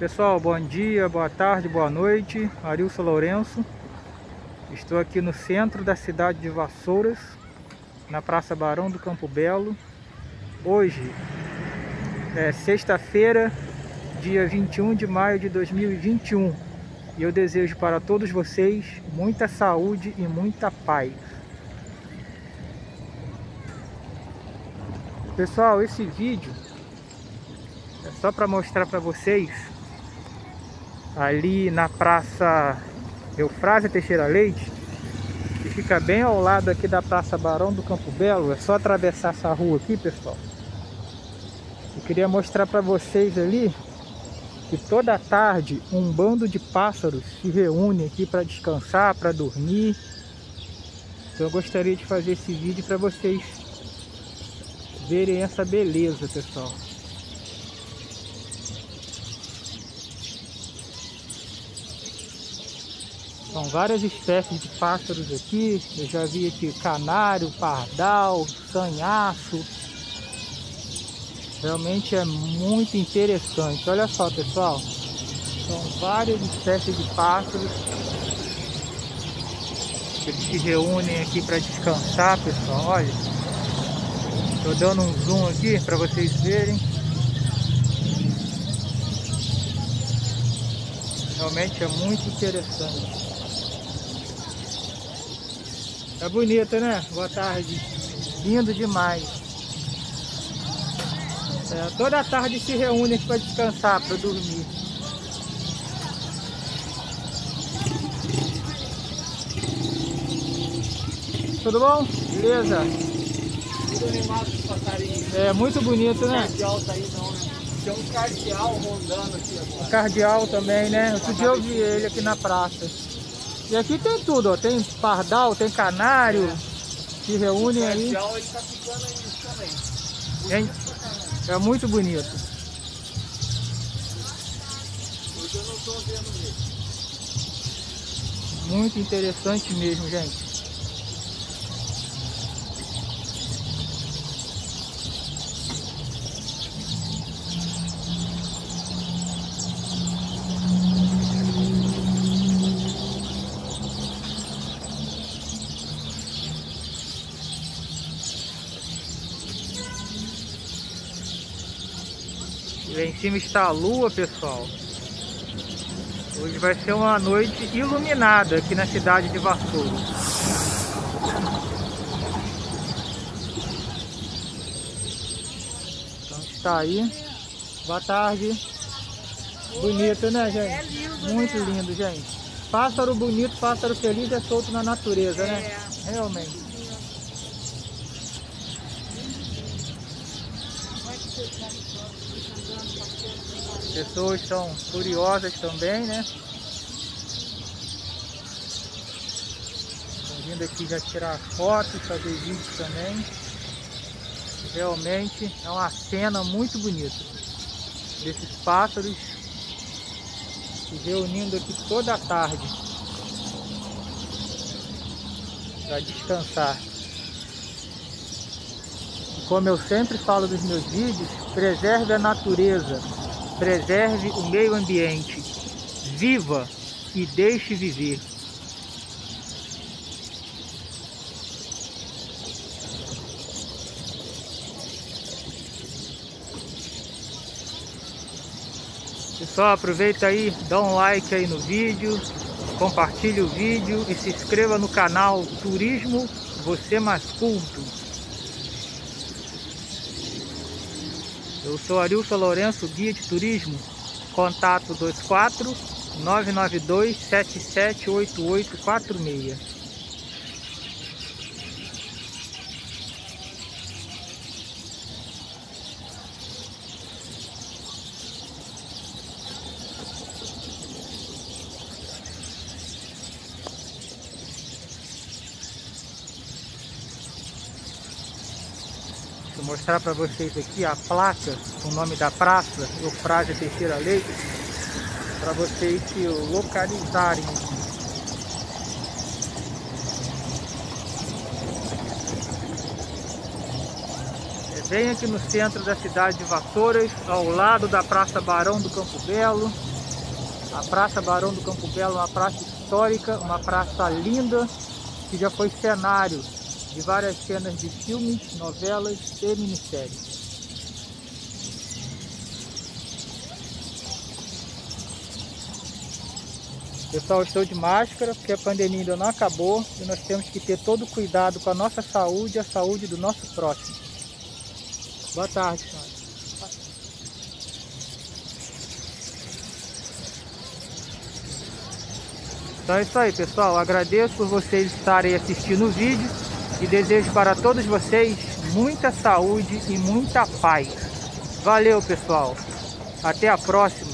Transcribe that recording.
Pessoal, bom dia, boa tarde, boa noite. Arilson Lourenço. Estou aqui no centro da cidade de Vassouras, na Praça Barão do Campo Belo. Hoje é sexta-feira, dia 21 de maio de 2021. E eu desejo para todos vocês muita saúde e muita paz. Pessoal, esse vídeo é só para mostrar para vocês ali na Praça Eufrásia Teixeira Leite, que fica bem ao lado aqui da Praça Barão do Campo Belo. É só atravessar essa rua aqui, pessoal. Eu queria mostrar para vocês ali que toda tarde um bando de pássaros se reúne aqui para descansar, para dormir. Então eu gostaria de fazer esse vídeo para vocês verem essa beleza, pessoal. São várias espécies de pássaros aqui. Eu já vi aqui canário, pardal, sanhaço. Realmente é muito interessante. Olha só, pessoal. São várias espécies de pássaros. Eles se reúnem aqui para descansar, pessoal. Olha. Estou dando um zoom aqui para vocês verem. Realmente é muito interessante. É bonita, né? Boa tarde. Lindo demais. Toda tarde se reúne para descansar, para dormir. Tudo bom? Beleza? Tudo animado de passarinho. É muito bonito, né? Cardeal tá aí não, né? Tem um cardeal rondando aqui agora. Cardeal também, né? Outro dia eu vi ele aqui na praça. E aqui tem tudo, ó. Tem pardal, tem canário. Se reúnem aí. O cardeal ele tá ficando aí também. É muito bonito. Hoje eu não tô vendo ele. Muito interessante mesmo, gente. Lá em cima está a lua, pessoal. Hoje vai ser uma noite iluminada aqui na cidade de Vassouras. Então está aí. Boa tarde. Bonito, né, gente? É lindo, muito né? lindo, gente. Pássaro bonito, pássaro feliz é solto na natureza, né? Realmente. As pessoas são curiosas também, né? Estão vindo aqui já tirar fotos, fazer vídeos também. Realmente é uma cena muito bonita desses pássaros se reunindo aqui toda a tarde para descansar. E como eu sempre falo nos meus vídeos, preserve a natureza. Preserve o meio ambiente. Viva e deixe viver. Pessoal, aproveita aí, dá um like aí no vídeo, compartilhe o vídeo e se inscreva no canal Turismo Você Mais Culto. Eu sou Arilson Lourenço, guia de turismo. Contato 24 992 778846. Vou mostrar para vocês aqui a placa, o nome da praça, Eufrásia Teixeira Leite, para vocês se localizarem aqui. Bem aqui no centro da cidade de Vassouras, ao lado da Praça Barão do Campo Belo. A Praça Barão do Campo Belo é uma praça histórica, uma praça linda, que já foi cenário de várias cenas de filmes, novelas e minisséries. Pessoal, estou de máscara porque a pandemia ainda não acabou e nós temos que ter todo cuidado com a nossa saúde e a saúde do nosso próximo. Boa tarde, senhora. Então é isso aí, pessoal. Agradeço por vocês estarem assistindo o vídeo e desejo para todos vocês muita saúde e muita paz. Valeu, pessoal. Até a próxima.